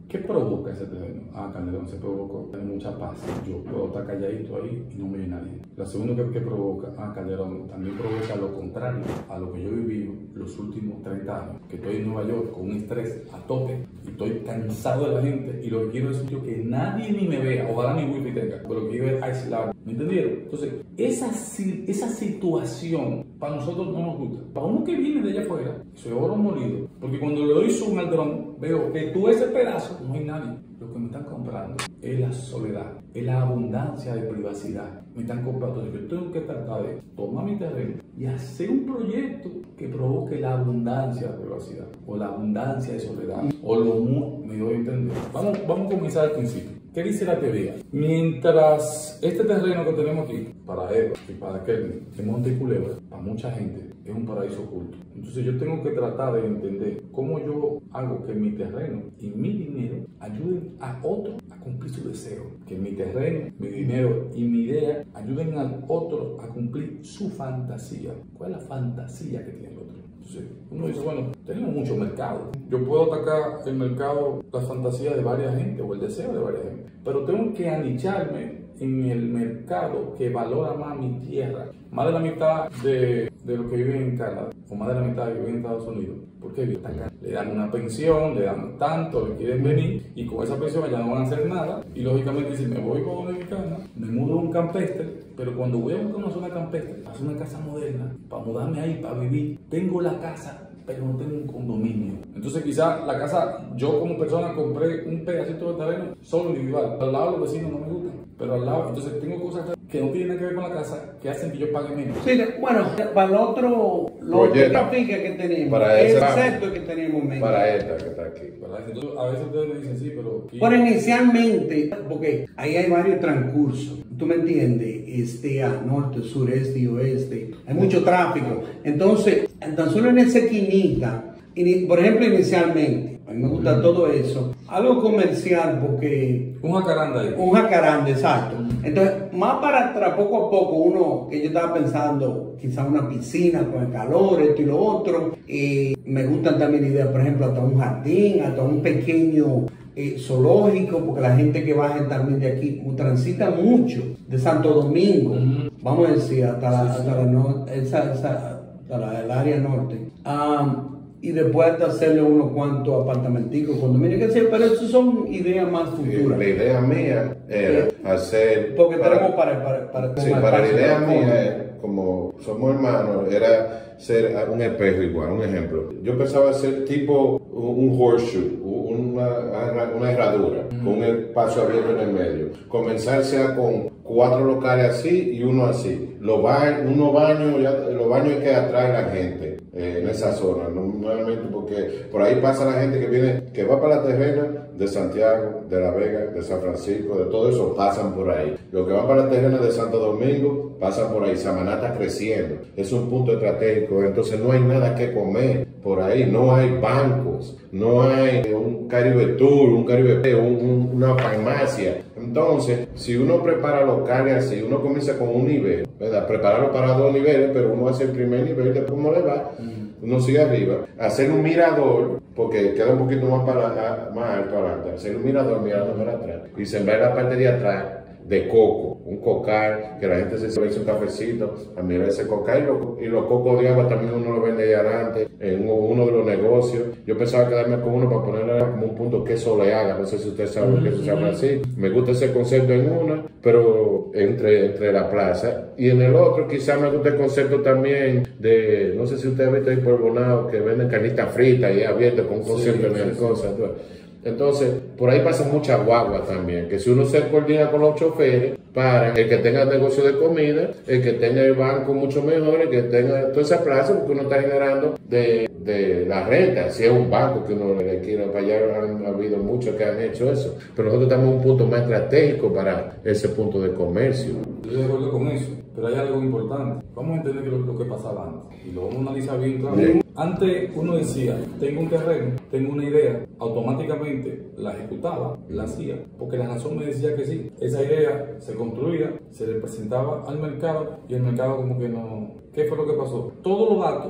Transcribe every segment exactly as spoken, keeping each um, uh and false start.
¿Qué provoca ese terreno? Ah, Calderón, se provocó tener mucha paz. Yo puedo estar calladito ahí y no me ve nadie. La segunda que, que provoca, ah, Calderón, también provoca lo contrario a lo que yo he vivido los últimos treinta años. Que estoy en Nueva York con un estrés a tope y estoy cansado de la gente y lo que quiero es yo que nadie ni me vea, ojalá ni wifi tenga, pero lo que quiero es aislar. ¿Me entendieron? Entonces, esa, esa situación para nosotros no nos gusta. Para uno que viene de allá afuera, eso es oro molido. Porque cuando le doy zoom al dron, veo que tú ese pedazo no hay nadie. Lo que me están comprando es la soledad, es la abundancia de privacidad. Me están comprando. Yo tengo que tratar de tomar mi terreno y hacer un proyecto que provoque la abundancia de privacidad o la abundancia de soledad. O lo me doy a entender. Vamos, vamos a comenzar al principio. ¿Qué dice la teoría? Mientras este terreno que tenemos aquí, para Eva y para aquel de Monte y Culebra, para mucha gente, es un paraíso oculto. Entonces yo tengo que tratar de entender cómo yo hago que mi terreno y mi dinero ayuden a otro a cumplir su deseo. Que mi terreno, mi dinero y mi idea ayuden al otro a cumplir su fantasía. ¿Cuál es la fantasía que tiene el otro? Entonces, uno dice, bueno, tenemos mucho mercado. Yo puedo atacar el mercado, la fantasía de varias gente o el deseo de varias gente. Pero tengo que anicharme en el mercado que valora más mi tierra. Más de la mitad de, de los que viven en Canadá, o más de la mitad de los que viven en Estados Unidos. ¿Por qué viven acá? Le dan una pensión, le dan tanto, le quieren venir, y con esa pensión ya no van a hacer nada. Y lógicamente, si me voy con Dominicana, me mudo a un campestre, pero cuando voy a buscar una zona campestre, hacer una casa moderna, para mudarme ahí, para vivir, tengo la casa, pero no tengo un condominio. Entonces quizás la casa, yo como persona compré un pedacito de terreno solo individual. Al lado los vecinos no me gustan, pero al lado, entonces tengo cosas que no tienen que ver con la casa, que hacen que yo pague menos. Sí, bueno, para el otro, los finca que tenemos, para el esa, sector que tenemos menos. Para esta que está aquí. Para entonces, a veces ustedes me dicen, sí, pero... Pero inicialmente, porque ahí hay varios transcursos, tú me entiendes, este, a norte, sureste y oeste, hay mucho tráfico. Entonces, tan solo en esa esquinita, por ejemplo, inicialmente, a mí me gusta mm. todo eso, algo comercial porque... Un jacaranda ahí. Un jacaranda, exacto. Entonces, más para atrás, poco a poco, uno, que yo estaba pensando, quizá una piscina con el calor, esto y lo otro, y me gustan también ideas, por ejemplo, hasta un jardín, hasta un pequeño eh, zoológico, porque la gente que baja también de aquí transita mucho, de Santo Domingo, mm. vamos a decir, hasta, la, hasta, la, no, esa, esa, hasta la, el área norte. Um, y después hasta hacerle unos cuantos apartamenticos, condominios, que sé, pero eso son ideas más futuras. Sí, la idea mía era eh, hacer... Porque para, tenemos para... para, para, sí, para la idea mía, como somos hermanos, era ser un espejo igual, un ejemplo. Yo pensaba hacer tipo un horseshoe, una, una herradura, mm. con un espacio abierto en el medio. Comenzar sea con cuatro locales así y uno así. Los baños, unos baños, los baños que atraen a la gente eh, en esa zona, normalmente porque por ahí pasa la gente que viene, que va para la terrena de Santiago, de La Vega, de San Francisco, de todo eso, pasan por ahí. Los que van para la terrena de Santo Domingo, pasan por ahí. Samaná está creciendo, es un punto estratégico, entonces no hay nada que comer por ahí, no hay bancos, no hay un Caribe Tour, un Caribe, un, un, una farmacia. Entonces, si uno prepara locales así, uno comienza con un nivel, ¿verdad? Prepararlo para dos niveles, pero uno hace el primer nivel, después cómo le va, uno sigue arriba. Hacer un mirador, porque queda un poquito más, para, más alto adelante, hacer un mirador mirando para atrás y sembrar la parte de atrás de coco, un cocal, que la gente se sirve un cafecito a mirar ese cocal, y, lo, y los cocos de agua también uno lo vende ahí adelante en uno de los negocios. Yo pensaba quedarme con uno para ponerle como un punto queso le haga, no sé si ustedes saben que se llama así. Me gusta ese concepto en una, pero entre, entre la plaza, y en el otro quizás me gusta el concepto también de, no sé si ustedes han visto ahí por Bonao, que venden carnitas fritas y abierto con un concepto sí, en el sí, cosa. Sí. Entonces, por ahí pasa mucha guagua también, que si uno se coordina con los choferes, para el que tenga negocio de comida, el que tenga el banco mucho mejor, el que tenga toda esa plaza, porque uno está generando de, de la renta, si es un banco que uno le quiera, para allá han habido muchos que han hecho eso, pero nosotros estamos en un punto más estratégico para ese punto de comercio. Yo estoy de acuerdo con eso, pero hay algo importante. Vamos a entender lo, lo que pasaba antes, y lo vamos a analizar bien claro. Sí. Antes uno decía, tengo un terreno, tengo una idea, automáticamente la ejecutaba, la hacía, porque la razón me decía que sí. Esa idea se construía, se le presentaba al mercado y el mercado como que no... ¿Qué fue lo que pasó? Todos los datos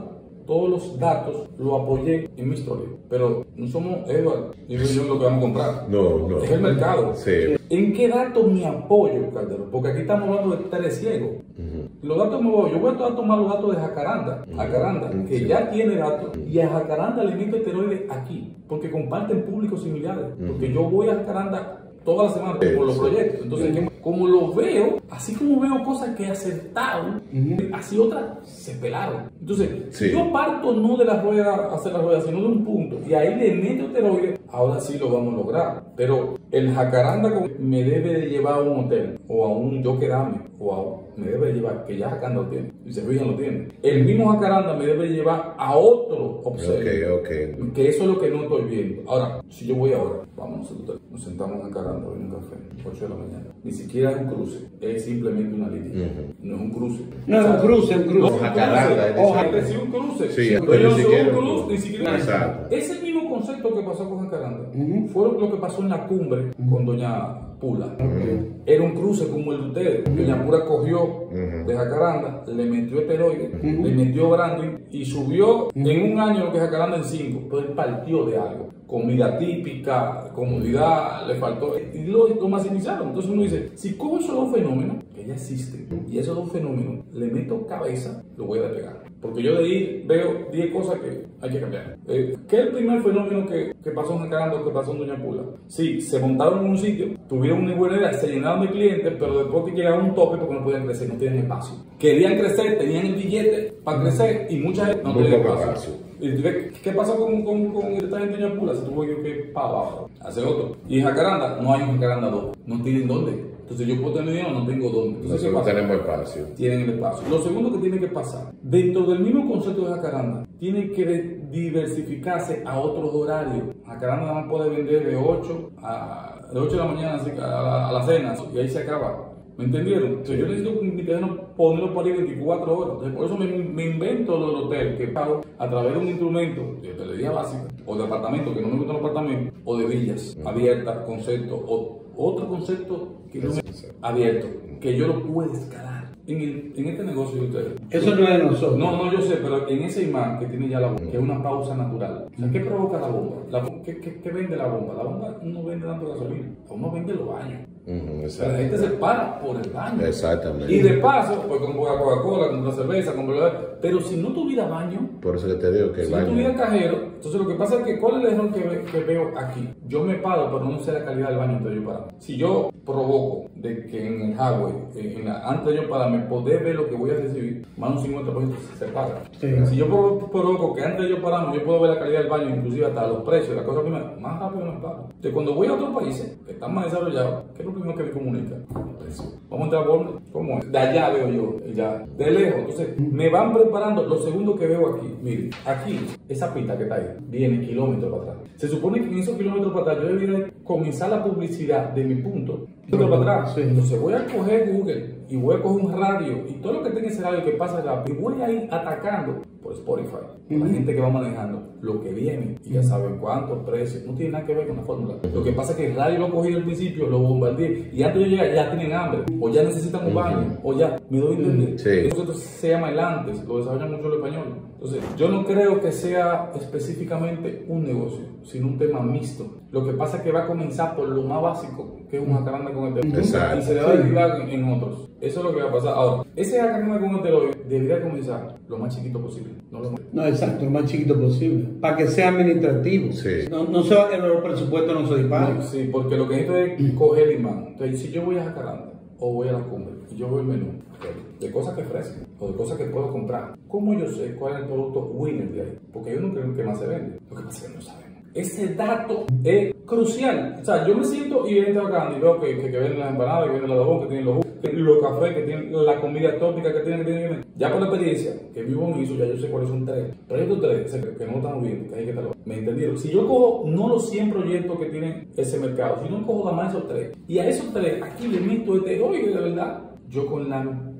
todos los datos los apoyé en mi historia. Pero no somos Edward y yo lo que vamos a comprar. No, no. Es el mercado. Sí. ¿En qué datos me apoyo, Calderón? Porque aquí estamos hablando de tres ciegos. Uh-huh. Los datos me voy, yo voy a tomar los datos de Jacaranda, uh-huh. Jacaranda, que sí. ya tiene datos, y a Jacaranda le meto esteroides aquí, porque comparten públicos similares. Uh-huh. Porque yo voy a Jacaranda toda la semana sí, por los sí. proyectos. Entonces, sí. como los veo, así como veo cosas que acertaron, uh-huh. así otras se pelaron. Entonces, sí. si yo parto no de la rueda, hacer la rueda, sino de un punto, y ahí le meto esteroides, ahora sí lo vamos a lograr. Pero el Jacaranda me debe de llevar a un hotel, o a un yo quedarme, o a un, me debe de llevar, que ya Jacaranda lo tiene, y Sevilla lo tiene. El mismo Jacaranda me debe de llevar a otro observador, okay, okay. que eso es lo que no estoy viendo. Ahora, si yo voy ahora, vamos al hotel, nos sentamos en Jacaranda, en un café, ocho de la mañana. Ni siquiera es un cruce, es simplemente una línea. Uh-huh. No es un cruce. No es un cruce, es un cruce. No, Jacaranda. Ojalá sea un cruce. Sí, pero pero yo ni no soy siquiera un cruce, ni siquiera. Exacto. Es el mismo concepto que pasó con Jacaranda. Uh-huh. Fue lo que pasó en la cumbre uh-huh. con Doña Pula. Uh-huh. Era un cruce como el de ustedes. Uh-huh. Doña Pula cogió uh-huh. de Jacaranda, le metió esteroides, uh-huh. le metió branding y subió uh-huh. en un año lo que Jacaranda en cinco. Pero él partió de algo. Comida típica, comodidad, le faltó. Y lo, lo maximizaron. Entonces uno dice, si cojo esos dos fenómenos, que ya existen, y esos dos fenómenos le meto cabeza, lo voy a despegar. Porque yo de ahí veo diez cosas que hay que cambiar. Eh, ¿Qué es el primer fenómeno que, que pasó en Jacaranda o que pasó en Doña Pula? Sí, se montaron en un sitio, tuvieron una buena idea, se llenaron de clientes, pero después que llegaron a un tope porque no podían crecer, no tenían espacio. Querían crecer, tenían el billete para crecer y mucha gente no tenía espacio. ¿Qué pasó con, con, con esta gente de Doña Pula? Se tuvo que ir para abajo, hacer otro. Y en Jacaranda no hay un Jacaranda dos, no tienen dónde. Entonces yo puedo tener dinero, no tengo dónde. Entonces, no tenemos espacio. Tienen el espacio. Lo segundo que tiene que pasar, dentro del mismo concepto de Jacaranda, tiene que diversificarse a otros horarios. Jacaranda nada más puede vender de ocho a de ocho de la mañana a la, a la cena y ahí se acaba. ¿Me entendieron? Entonces, yo necesito mi terreno ponerlo para ir veinticuatro horas. Entonces, por eso me, me invento lo del hotel, que pago a través de un instrumento de hotelería básica, o de apartamento, que no me gustan los apartamentos, o de villas abiertas, concepto, o otro concepto que no me abierto, que yo lo puedo escalar. En, el, en este negocio de ustedes. Eso no es de nosotros. No, no, yo sé, pero en ese imán que tiene ya la bomba, que es una pausa natural. O sea, ¿qué provoca la bomba? La, ¿qué, qué, ¿Qué vende la bomba? La bomba no vende tanto gasolina, uno vende los baños. Uh-huh, o sea, la gente se para por el baño. Exactamente. Y de paso, pues con Coca-Cola, con la cerveza, con bla. Pero si no tuviera baño, por eso que te digo que el si baño. no tuviera cajero, entonces lo que pasa es que, ¿cuál es el error que, ve, que veo aquí? Yo me paro, pero no sé la calidad del baño antes de yo parar. Si yo provoco de que en el highway, en la, antes de yo pararme, poder ver lo que voy a recibir, más de un cincuenta por ciento se para. Sí. Si yo provoco que antes de yo pararme, yo puedo ver la calidad del baño, inclusive hasta los precios, las cosas primeras, más rápido me paro. Entonces, cuando voy a otros países que están más desarrollados, ¿qué es lo primero que me comunica? El precio. Vamos a entrar a Walmart, ¿cómo es? De allá veo yo, ya, de lejos. Entonces, me van preparando. Lo segundo que veo aquí, miren, aquí, esa pista que está ahí, viene kilómetros para atrás. Se supone que en esos kilómetros para atrás yo debería comenzar la publicidad de mi punto, kilómetros para atrás. Sí. Entonces voy a coger Google y voy a coger un radio y todo lo que tenga ese radio que pasa rápido, y voy a ir atacando por Spotify, por la gente que va manejando lo que viene y ya saben cuántos precios, no tiene nada que ver con la fórmula. Lo que pasa es que el radio lo cogí al principio, lo bombardeé y antes de llegar ya tienen hambre o ya necesitan un baño o ya, me doy a entender. Sí. Eso se llama el antes, lo desarrollan mucho el español. Entonces, yo no creo que sea específicamente un negocio, sino un tema mixto. Lo que pasa es que va a comenzar por lo más básico, que es un jacaranda con esteroide, y se le va a derivar en, en otros. Eso es lo que va a pasar. Ahora, ese jacaranda con esteroide debería comenzar lo más chiquito posible. No, lo... no, exacto, lo más chiquito posible. Para que sea administrativo. Sí. No, no se va, el presupuesto no se dispara. No, sí, porque lo que necesito es coger el imán. Entonces, si yo voy a jacaranda o voy a la cumbre y yo veo el menú de cosas que ofrecen o de cosas que puedo comprar, ¿cómo yo sé cuál es el producto winner de ahí? Porque yo no creo que más se vende. Lo que pasa es que no sabemos. Ese dato es crucial. O sea, yo me siento y entro acá y veo que, que, que venden las empanadas, que venden la dabón, que tienen los jugos, que los cafés, que tienen la comida tópica que tienen, que tienen. Ya por la experiencia que vivo en eso, ya yo sé cuáles son tres. Pero estos tres que no estamos viendo, que hay que estarlo. ¿Me entendieron? Si yo cojo no los cien proyectos que tienen ese mercado, sino cojo nada más esos tres. Y a esos tres, aquí le meto esteroides de verdad. Yo con la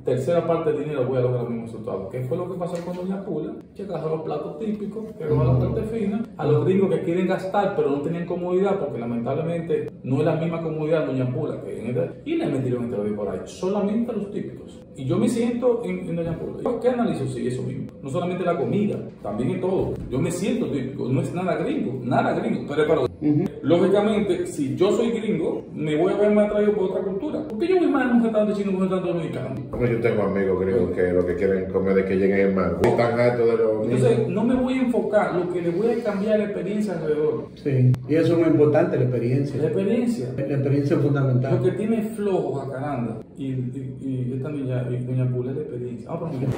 tercera parte del dinero voy a lograr el mismo resultado. ¿Qué fue lo que pasó con Doña Pula? Que agarró los platos típicos, que agarró la parte fina, a los gringos que quieren gastar pero no tenían comodidad, porque lamentablemente no es la misma comodidad Doña Pula que en el, y le metieron este por ahí, solamente a los típicos. Y yo me siento en, en Doña Pula. ¿Qué analizo? Sí, eso mismo. No solamente la comida, también en todo. Yo me siento típico, no es nada gringo, nada gringo, pero para uh-huh. Lógicamente, si yo soy gringo, me voy a ver más atraído por otra cultura. Porque yo voy más en un restaurante chino que un restaurante dominicano. Como yo tengo amigos gringos que lo que quieren comer es que lleguen en mango. Están hartos de los Entonces, no me voy a enfocar, lo que le voy a cambiar la experiencia alrededor. Sí, y eso es muy importante, la experiencia. La experiencia. La experiencia es fundamental. Lo que tiene flojo a caranda y, y, y esta niña, y Doña Pula, es la experiencia. Ah, por ejemplo.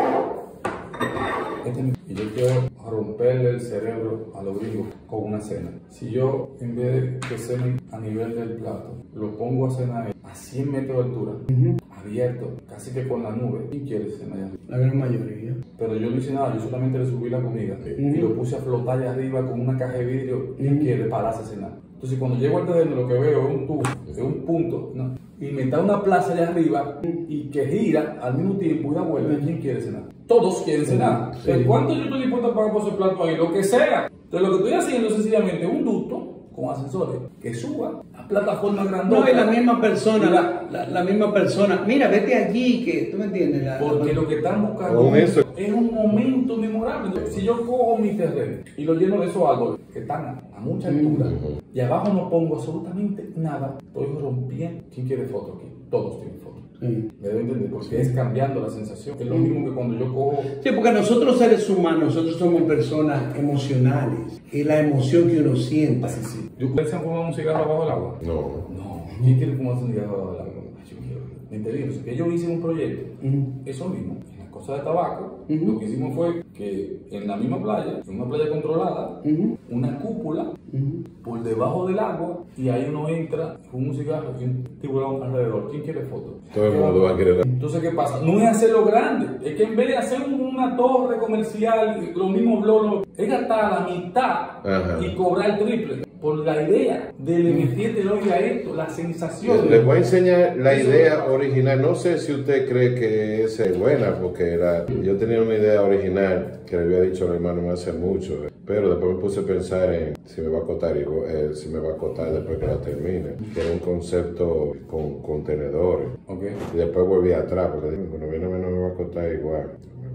Y yo quiero romperle el cerebro a los gringos con una cena. Si yo, en vez de que cenen a nivel del plato, lo pongo a cenar a cien metros de altura, uh-huh. abierto, casi que con la nube, ¿quién quiere cenar allá? La gran mayoría. Pero yo no hice nada, yo solamente le subí la comida uh-huh. y lo puse a flotar allá arriba con una caja de vidrio. ¿Quién uh-huh. quiere pararse a cenar? Entonces, cuando llego al terreno, lo que veo es un tubo, es un punto, ¿no? Y me da una plaza allá arriba y que gira al mismo tiempo y da vuelta. ¿Quién quiere cenar? Todos quieren cenar. Sí. ¿Cuánto yo estoy dispuesto a pagar por ese plato ahí? Lo que sea. Entonces, lo que estoy haciendo es sencillamente un ducto con ascensores que suba a plataforma grandota. No, y la misma persona, la, la, la misma persona. Mira, vete allí, que tú me entiendes. La, porque la... lo que están buscando es, es un momento memorable. Entonces, si yo cojo mi terreno y lo lleno de esos árboles que están a, a mucha altura uh-huh. y abajo no pongo absolutamente nada, estoy rompiendo. ¿Quién quiere foto aquí? Todos tienen foto. Sí. Me debo entender, porque sí. es cambiando la sensación. Es lo mismo que cuando yo cojo. Sí, porque nosotros seres humanos, nosotros somos personas emocionales. Es la emoción que uno siente. Así sí. ¿Ustedes se han fumado un cigarro bajo el agua? No. No. ¿Quién quiere fumarse un cigarro bajo el agua? Yo quiero. ¿Me entendí? Que yo hice un proyecto, uh-huh. eso mismo, en las cosas de tabaco, uh-huh. lo que hicimos fue que en la misma playa, en una playa controlada, uh-huh. una cúpula uh-huh. por debajo del agua, y ahí uno entra con un cigarro y un tiburón alrededor. ¿Quién quiere foto? Todo el mundo va a querer. Entonces, ¿qué pasa? No es hacerlo grande, es que en vez de hacer una torre comercial, los mismos blogs, es gastar la mitad uh-huh. y cobrar el triple. Por la idea de le meterte el oído a esto, la sensación. Les voy a enseñar la idea original. No sé si usted cree que esa es buena, porque era, yo tenía una idea original que le había dicho a mi hermano hace mucho, pero después me puse a pensar en si me va a costar, eh, si me va a costar después que la termine, que era un concepto con contenedores. Okay. Y después volví atrás, porque cuando viene no me va a costar igual.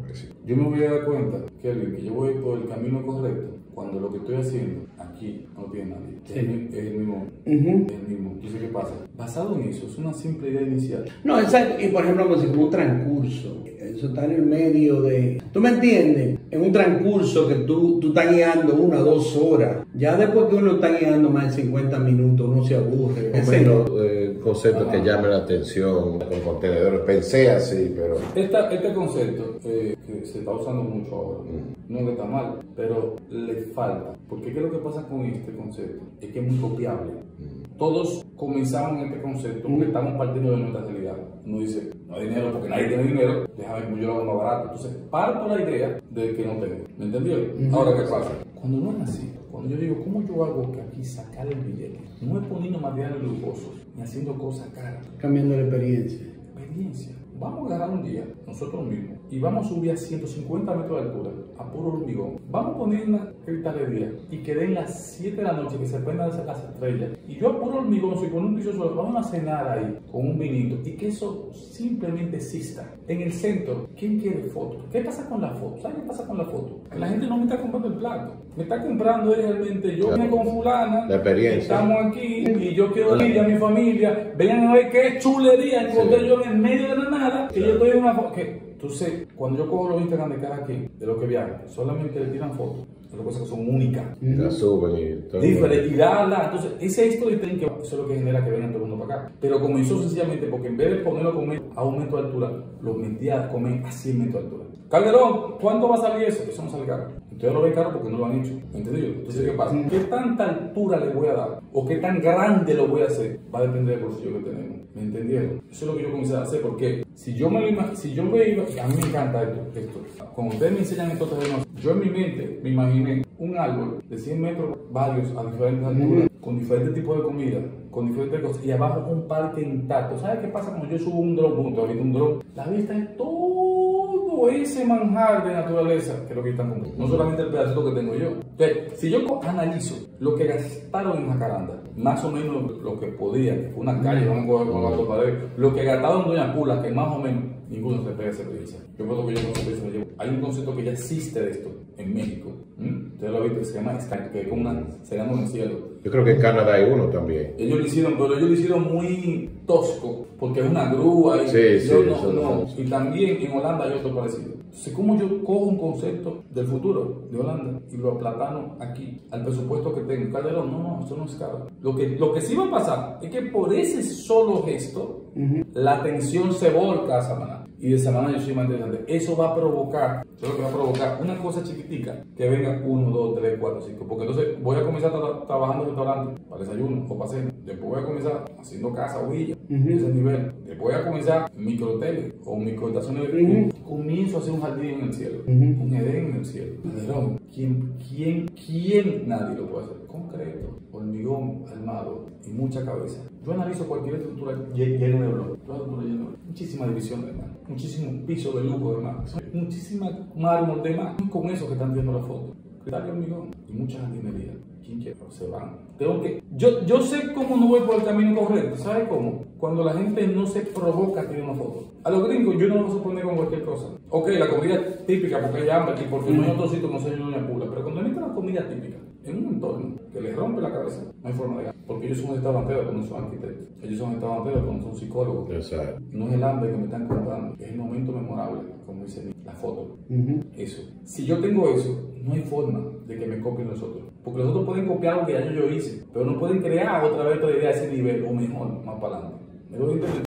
Yo me voy a dar cuenta, Kelvin, que yo voy por el camino correcto cuando lo que estoy haciendo aquí no tiene nadie. Sí. Es, es el mismo. Uh-huh. Es el mismo. Entonces, ¿qué pasa? Basado en eso, es una simple idea inicial. No, exacto. Y por ejemplo, como un transcurso. Eso está en el medio de. ¿Tú me entiendes? En un transcurso que tú, tú estás guiando una o dos horas. Ya después que uno está guiando más de cincuenta minutos, uno se aburre. Ese no. Eh, concepto ah. que llame la atención con contenedores. Pensé así, pero. Esta, este concepto eh, que se está usando mucho ahora, mm. no que está mal, pero le falta. Porque ¿qué es lo que pasa con este concepto? Es que es muy copiable. Mm. Todos comenzamos en este concepto porque estamos partiendo de nuestra realidad. Uno dice, no hay dinero porque nadie tiene dinero, déjame como yo lo hago más barato. Entonces, parto la idea de que no tengo. ¿Me entendió? Uh-huh. Ahora, ¿qué pasa? Cuando no es así, cuando yo digo, ¿cómo yo hago que aquí sacar el billete? No es poniendo materiales lujosos, ni haciendo cosas caras. Cambiando la experiencia. Experiencia. Vamos a agarrar un día, nosotros mismos, y vamos a subir a ciento cincuenta metros de altura, a puro hormigón. Vamos a poner una cristalería y que den las siete de la noche, que se prendan las estrellas. Y yo a puro hormigón, si con un piso suelo, vamos a cenar ahí con un vinito y que eso simplemente exista. En el centro, ¿quién quiere fotos? ¿Qué pasa con la foto? ¿Sabes qué pasa con la foto? Que la gente no me está comprando el plato. Me está comprando realmente, yo vine con fulana, la experiencia. Estamos aquí y yo quiero ir a mi familia, vengan a ver qué chulería encontré sí. yo en el medio de la nada, que yo estoy en una foto. Entonces, cuando yo cojo los Instagram de cada quien, de lo que viaja, solamente le tiran fotos. Son cosas que son únicas. La suben y todo. Diferente, y darla. Entonces, ese storytelling que eso es lo que genera que vengan todo el mundo para acá. Pero comenzó sencillamente porque en vez de ponerlo a comer a un metro de altura, lo metía a comer a cien metros de altura. Calderón, ¿cuánto va a salir eso? Eso no sale caro. Entonces lo ven caro porque no lo han hecho. ¿Entendido? Entonces, ¿qué pasa? ¿Qué tanta altura le voy a dar? ¿O qué tan grande lo voy a hacer? Va a depender del bolsillo que tenemos. ¿Me entendieron? Eso es lo que yo comencé a hacer porque si yo me lo imagino, si yo veo, a mí me encanta esto, esto. Cuando ustedes me enseñan estos terrenos, yo en mi mente me imagino imaginé un árbol de cien metros, varios a diferentes alturas, uh-huh. con diferentes tipos de comida, con diferentes cosas, y abajo un parque intacto. ¿Sabes qué pasa cuando yo subo un dron junto? Ahorita un dron, la vista es todo ese manjar de naturaleza que es lo que están comprando. No solamente el pedacito que tengo yo. Entonces, si yo analizo lo que gastaron en Jacaranda, más o menos lo que podía, que fue una calle, vamos a coger con cuatro paredes, lo que gastaron en Doña Pula, que más o menos ninguno se pega a esa experiencia. Yo creo que yo no sé si llevo. Hay un concepto que ya existe de esto en México. ¿Mm? Ustedes lo viste, se llama Sky, que es como una, se llama en el cielo. Yo creo que en Canadá hay uno también. Ellos lo hicieron, pero ellos lo hicieron muy tosco, porque es una grúa y, sí, yo sí, no, no. Sí. Y también en Holanda hay otro parecido. Entonces, ¿cómo yo cojo un concepto del futuro de Holanda y lo aplatano aquí, al presupuesto que tengo? Calderón, no, no, eso no es caro. Lo que, lo que sí va a pasar es que por ese solo gesto, uh-huh. la atención se volca a Samaná. Y de Samaná yo soy más interesante. Eso va a provocar, eso es lo que va a provocar una cosa chiquitica, que venga uno, dos, tres, cuatro, cinco. Porque entonces voy a comenzar tra trabajando en restaurante para desayuno o para cena. Después voy a comenzar haciendo casa o villa, uh-huh. ese nivel. Después voy a comenzar microhoteles o microestaciones de uh-huh. Comienzo a hacer un jardín en el cielo, uh-huh. un Edén en el cielo. Calderón, ¿quién, quién, quién? Nadie lo puede hacer. Concreto, hormigón armado y mucha cabeza. Yo analizo cualquier estructura llena de bloques, toda estructura llena de bloques. Muchísima división de mar, muchísimo piso de lujo de mar, muchísima mármol de mar. Con eso que están viendo la foto, cristal y hormigón y mucha jardinería. ¿Quién quiere? Se van. Tengo que, yo, yo sé cómo no voy por el camino correcto. ¿Sabe cómo? Cuando la gente no se provoca a tirar una foto. A los gringos yo no lo voy a suponer con cualquier cosa. Ok, la comida típica porque hay hambre aquí, porque no hay otro sitio que no sea Doña Pula. Pero cuando entra la comida típica en un entorno que les rompe la cabeza, no hay forma de ganar. Porque ellos son restauranteros, pero no son arquitectos. Ellos son restauranteros, pero no son psicólogos. Exacto. No es el hambre que me están contando, es el momento memorable, como dice la foto. Uh-huh. Eso. Si yo tengo eso, no hay forma de que me copien los otros. Porque los otros pueden copiar lo que ya yo hice, pero no pueden crear otra vez otra idea a ese nivel o mejor, más para adelante. ¿Me lo entienden?